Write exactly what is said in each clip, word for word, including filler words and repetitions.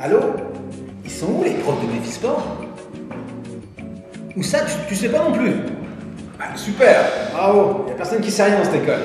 Allô? Ils sont où les profs de Défisport? Ou ça, tu, tu sais pas non plus? Ah, super! Bravo! Y a personne qui sait rien dans cette école.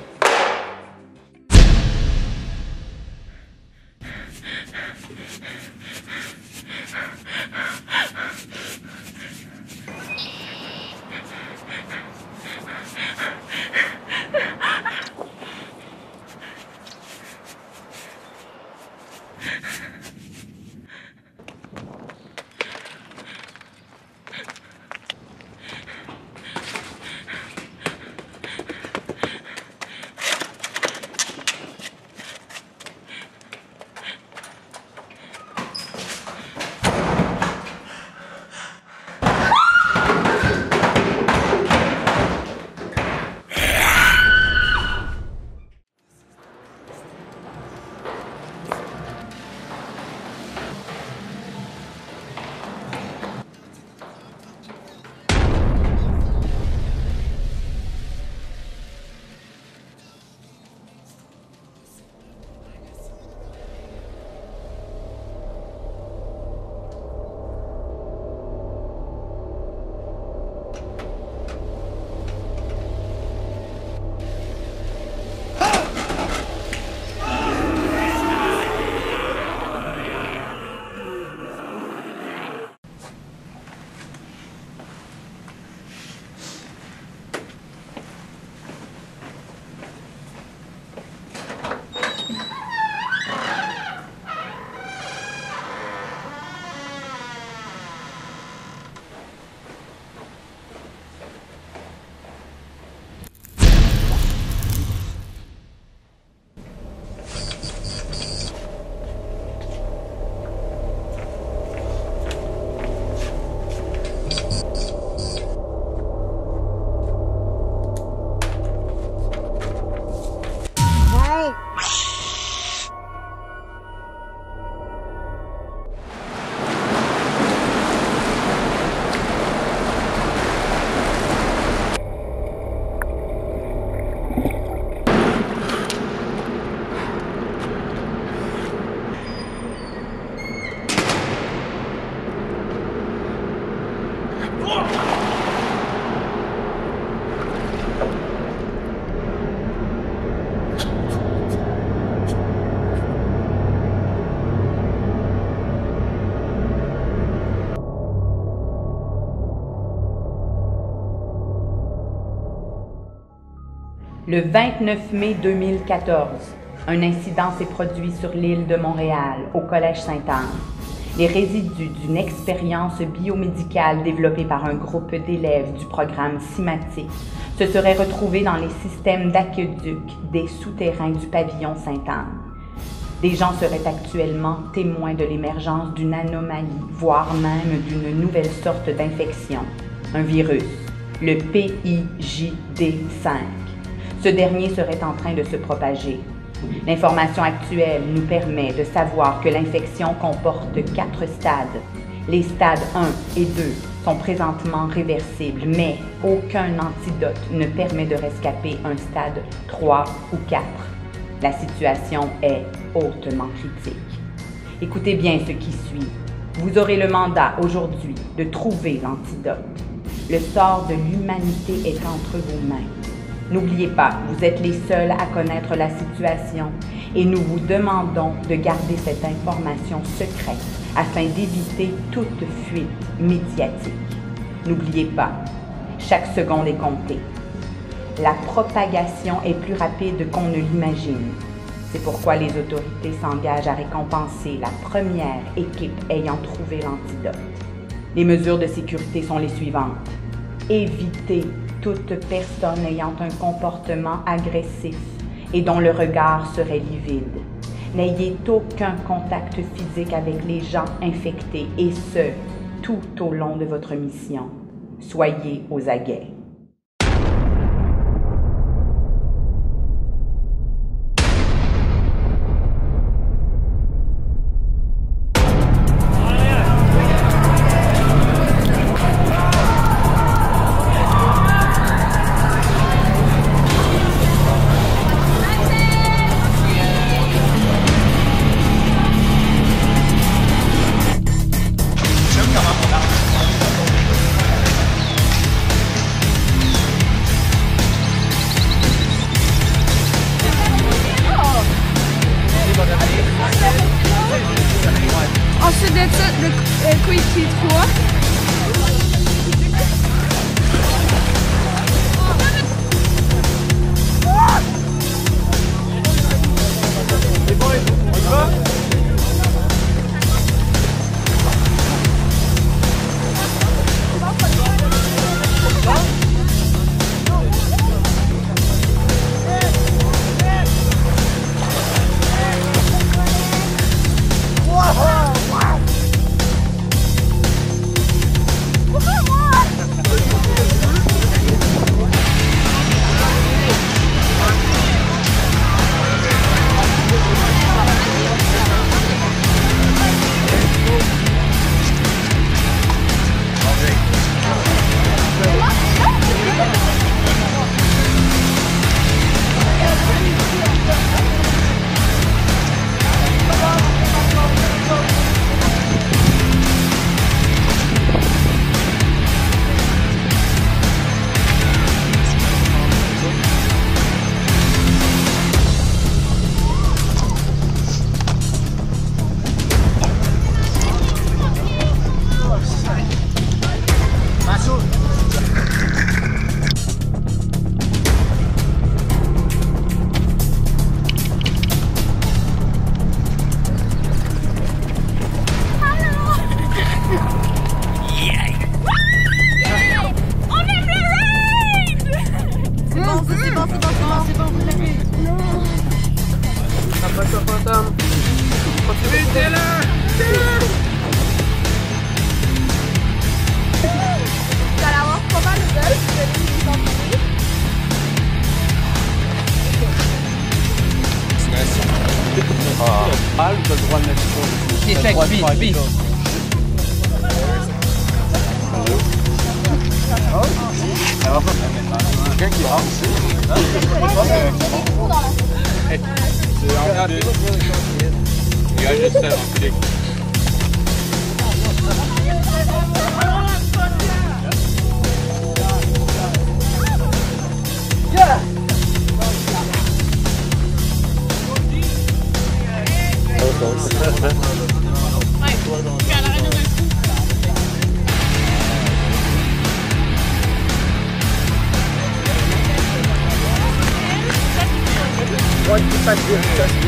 Le vingt-neuf mai deux mille quatorze, un incident s'est produit sur l'île de Montréal, au Collège Sainte-Anne. Les résidus d'une expérience biomédicale développée par un groupe d'élèves du programme CIMATIC se seraient retrouvés dans les systèmes d'aqueduc des souterrains du pavillon Sainte-Anne. Des gens seraient actuellement témoins de l'émergence d'une anomalie, voire même d'une nouvelle sorte d'infection, un virus, le P I J D cinq. Ce dernier serait en train de se propager. L'information actuelle nous permet de savoir que l'infection comporte quatre stades. Les stades un et deux sont présentement réversibles, mais aucun antidote ne permet de rescaper un stade trois ou quatre. La situation est hautement critique. Écoutez bien ce qui suit. Vous aurez le mandat aujourd'hui de trouver l'antidote. Le sort de l'humanité est entre vos mains. N'oubliez pas, vous êtes les seuls à connaître la situation et nous vous demandons de garder cette information secrète afin d'éviter toute fuite médiatique. N'oubliez pas, chaque seconde est comptée. La propagation est plus rapide qu'on ne l'imagine. C'est pourquoi les autorités s'engagent à récompenser la première équipe ayant trouvé l'antidote. Les mesures de sécurité sont les suivantes. Évitez toute personne ayant un comportement agressif et dont le regard serait livide. N'ayez aucun contact physique avec les gens infectés et ce, tout au long de votre mission. Soyez aux aguets. de euh, coéquipier trois. C'est bon, on y va? Ah, tu as le droit de mettre ça. Il est fait, vite, vite. Quelqu'un qui rentre ici. C'est en clic. Il y a juste ça en clic. Ouais, tu passes bien, tu passes bien.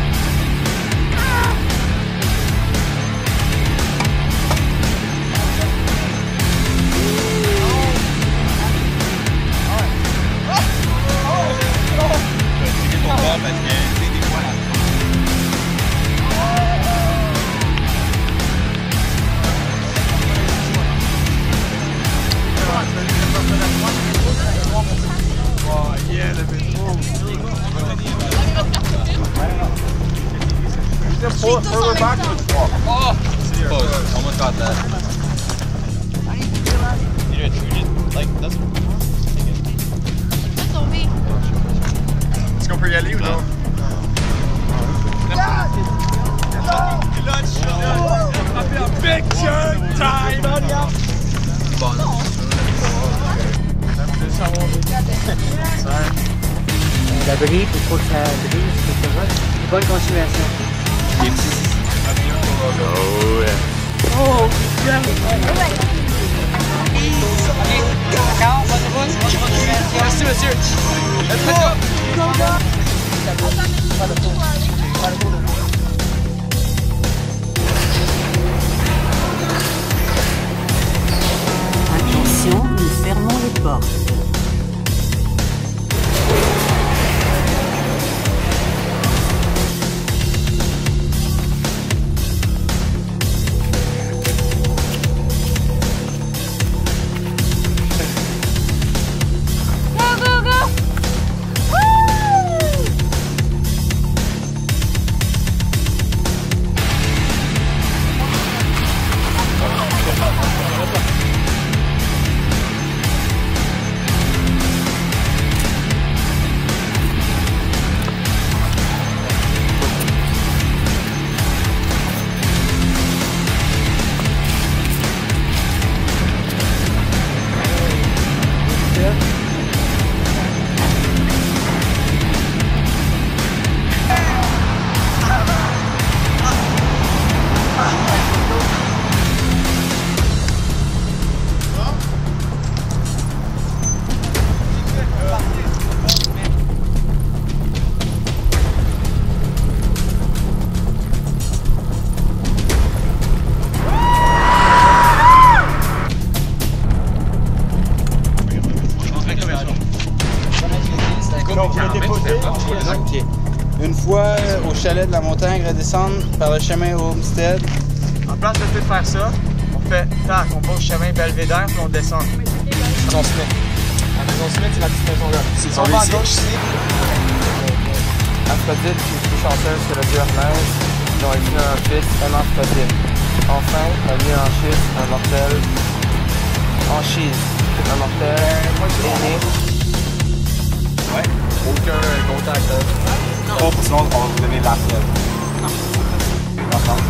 Oh yeah, le métro. Further back with walk. Oh, close. Almost got that. You know, you just like that's. That's on me. Est-ce qu'on peut y aller ou non? Picture time! Bon. La brise, il faut que ça brise, et cetera. Bonne continuation. Oh, yeah. Oh, bien! Merci, monsieur. Attention, nous fermons les portes. Donc, le déposer. Ok. Une fois euh, au chalet de la montagne, redescendre par le chemin au Homestead. En place de tout faire ça, on fait tac, on va au chemin Belvédère puis on descend. Maison Smith. La Maison Smith, c'est la petite maison là. C'est on va à gauche ici. Aphrodite, qui est plus chanteuse que le dieu Hermès, dont il naît un fils, un Aphrodite. Enfin, la vie Anchise, un mortel. Anchise, un mortel. Aîné. Ouais. Aucun contact. Hein. Oh, sinon, on va vous donner la fièvre. Non. Ensemble.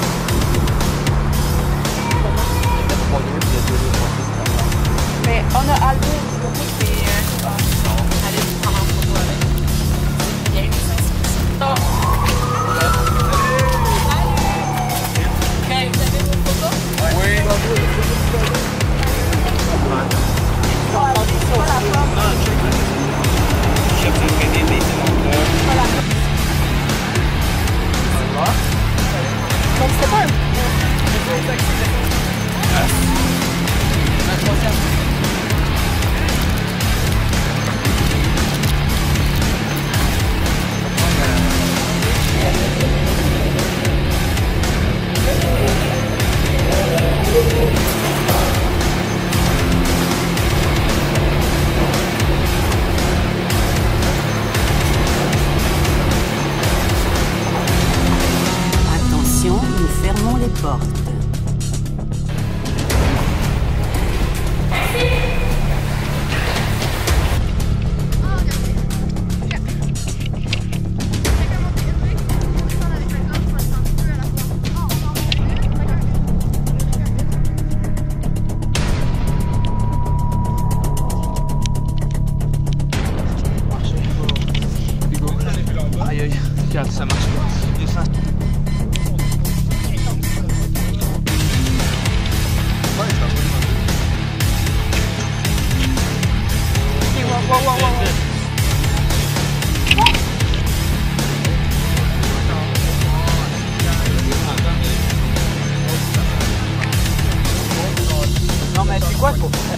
Mais on a Aldo, c'est euh, allez prendre en photo avec. Il y a une sensibilité. Salut! Vous avez vos photos? Oui. Donc c'est pas un... Attention, nous fermons les portes. Aïe aïe, regarde, ça marche pas. Descends. Wow, wow, wow, wow. Non mais c'est quoi qu'il faut faire?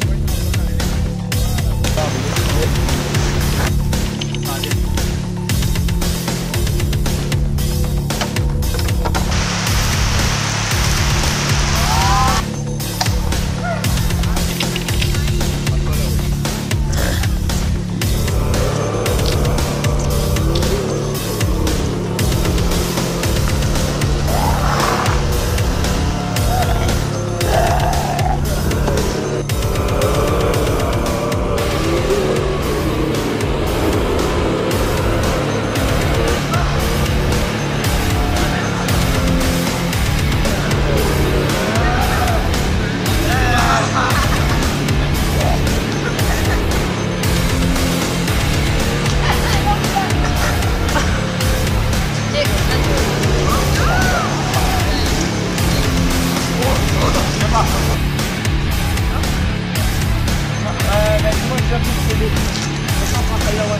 Euh, ben dis-moi déjà plus de C D. Je prends celle-là, ouais.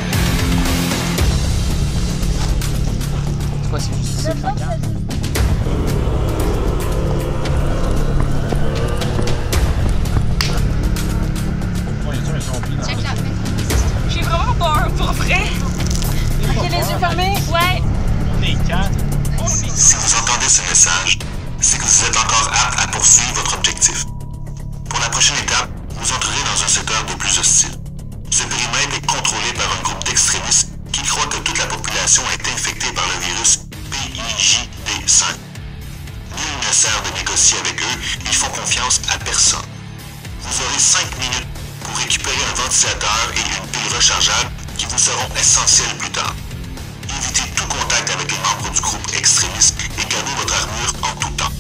C'est quoi, c'est juste ça, craquant? J'ai vraiment peur, pour vrai. Ok, les yeux fermés? Ouais. Si vous entendez ce message, c'est que vous êtes encore apte à poursuivre votre objectif. Pour la prochaine étape, vous entrerez dans un secteur des plus hostiles. Ce périmètre est contrôlé par un groupe d'extrémistes qui croient que toute la population est infectée par le virus P I J D cinq. Nul ne sert de négocier avec eux, ils font confiance à personne. Vous aurez cinq minutes pour récupérer un ventilateur et une pile rechargeable qui vous seront essentiels plus tard. Évitez tout contact avec les membres du groupe extrémiste et gardez votre armure en tout temps.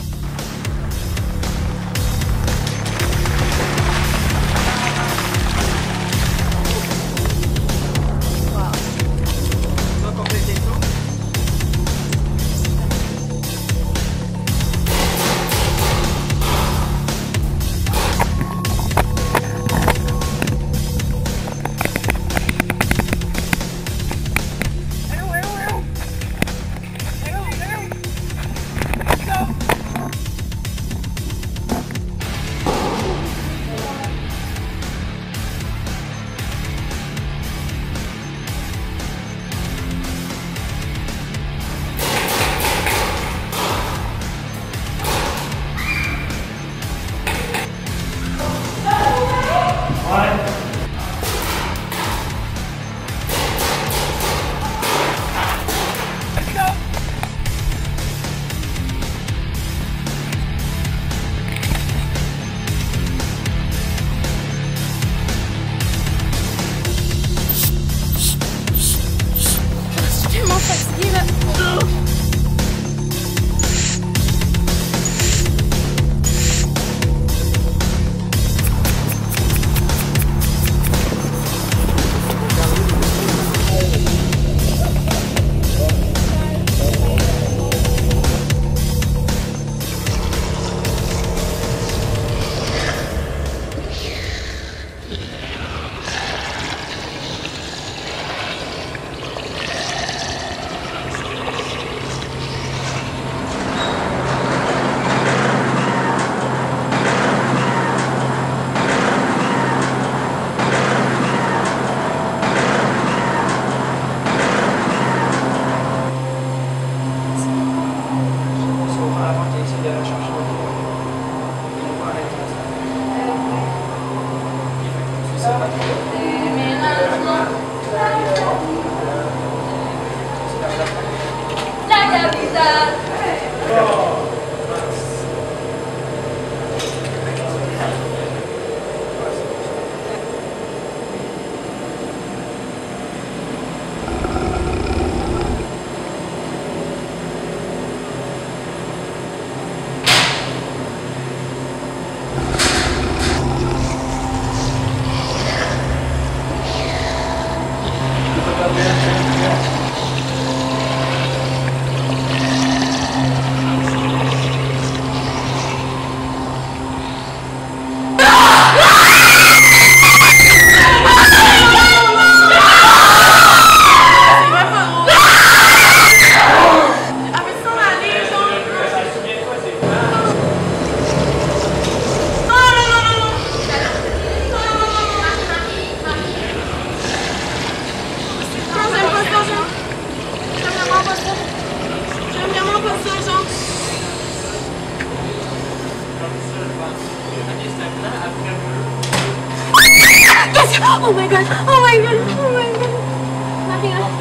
Oh my god! Oh my god! Oh my god! Nothing else.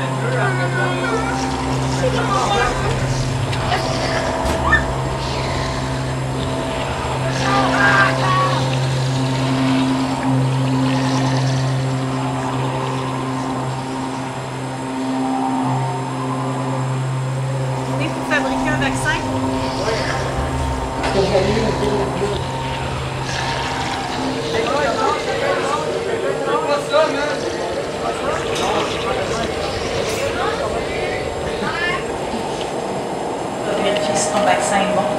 Il faut fabriquer un vaccin. Vérifier si ton vaccin est bon.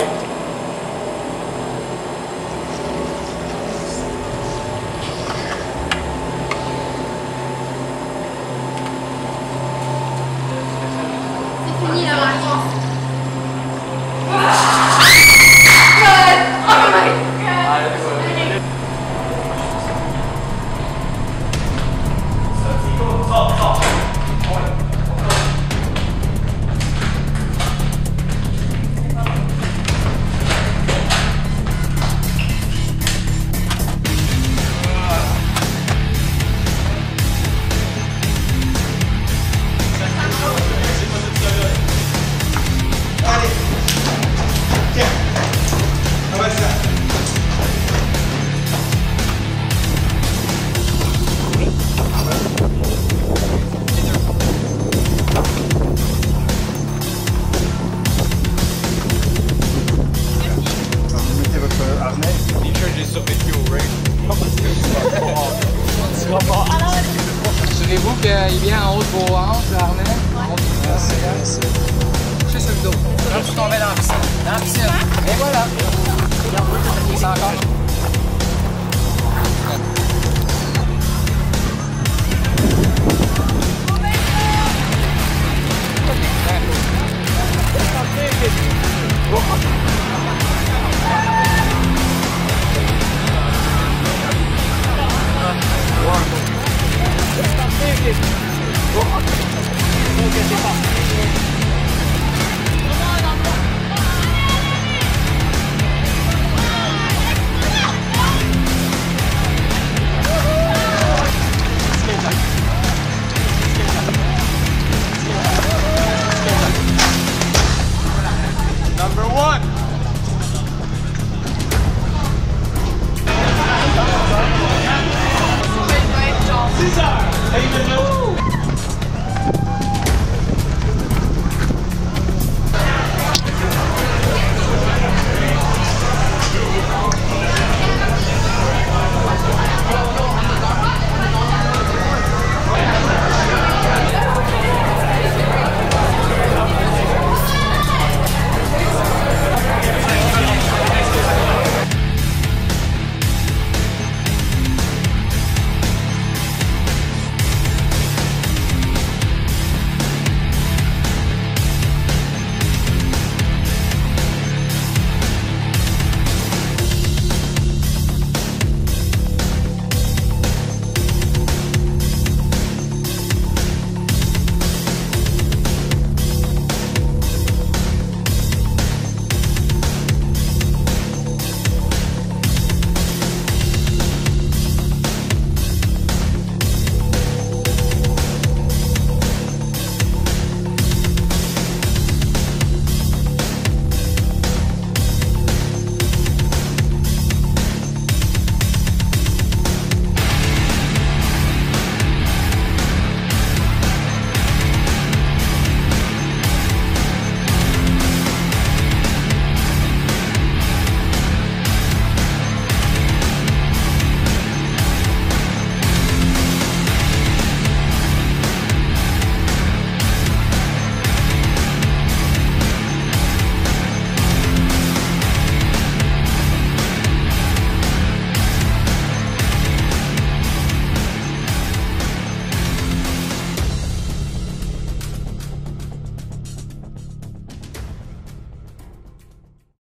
C'est fini la vacances. Assurez-vous qu'il est bien en haut de vos hanches, le harnais. C'est juste le dos. Là, vous tombez dans la piscine. Dans la piscine. Et voilà. C'est encore. Ok, c'est parti.